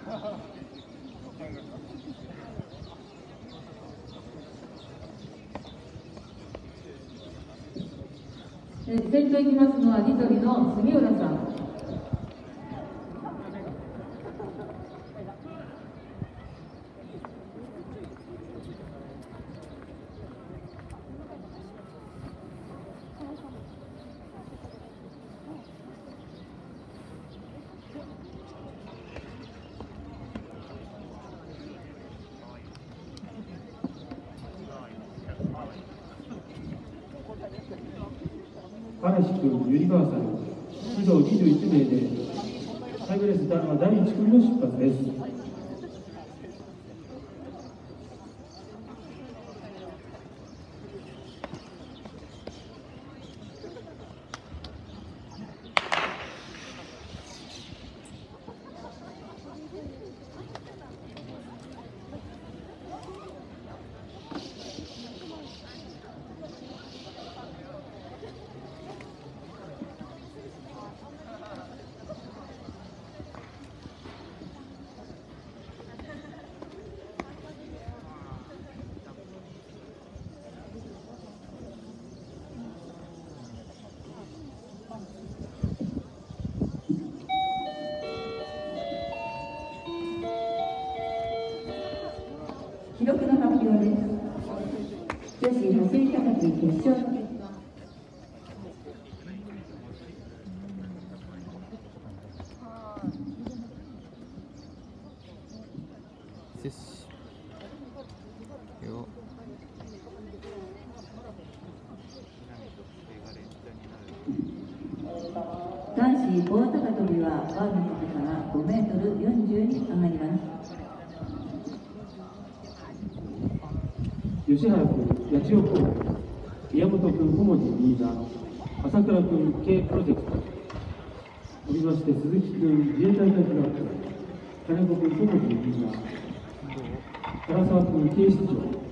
先頭行きますのはニトリの杉浦さん。 嵐君ユニバーサル指導21名でタイムレース第1組の出発です。 記録の発表です。女子走り高跳び決勝の結果。男子棒高跳びはバーの高さが5メートル40に上がります。 吉原君、八千代君、宮本君、小文字リーダー、朝倉君、K プロジェクト、おりまして鈴木君、自衛隊科学部、金子君、小文字リーダー、唐沢君、警視庁。